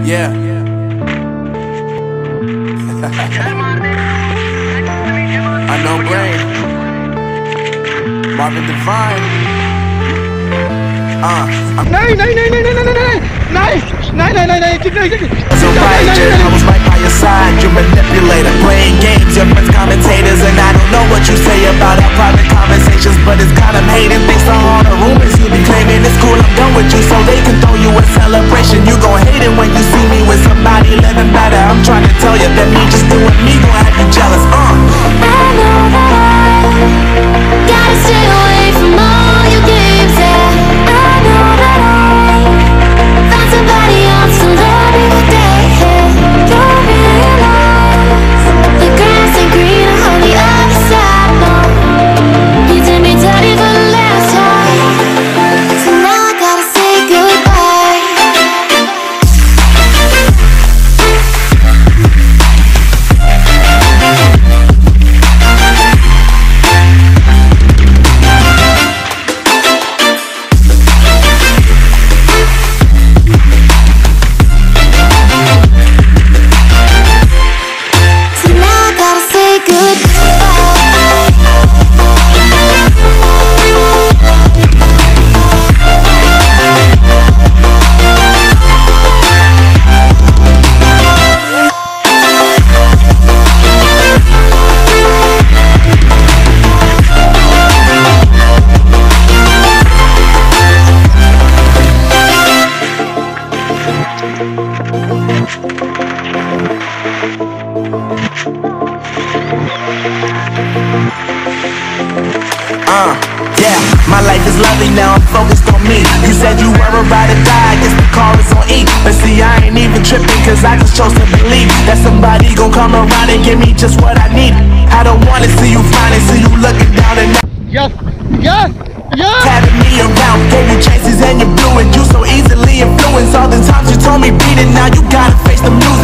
Yeah. Unknown Brain, Marvin Divine. Này. So righteous, I was right by your side, you manipulator. Playing games, your friends commentators. And I don't know what you say about our private conversations, but it's got them hating. Thanks to all the rumors you be claiming. It's cool, I'm done with you, so they can throw you a celebration. You gon' hate it when you see me with somebody living better. I'm trying to tell you that me just doing me gon' have you jealous. I know that I gotta stay away from all your games, yeah. I know that I found somebody else to love you today, yeah. Don't realize the grass ain't greener on the other side, no. You did me dirty for the last time, so now I gotta say goodbye. Yeah, my life is lovely now, I'm focused on me. You said you were a ride or die, I guess the car is on E. But see, I ain't even tripping, cause I just chose to believe that somebody gon' come around and give me just what I need. I don't wanna see you finding, see you looking down and Yes. having me around, gave you chances and you blew it. You so easily influenced, all the times you told me beat it, now you gotta face the music.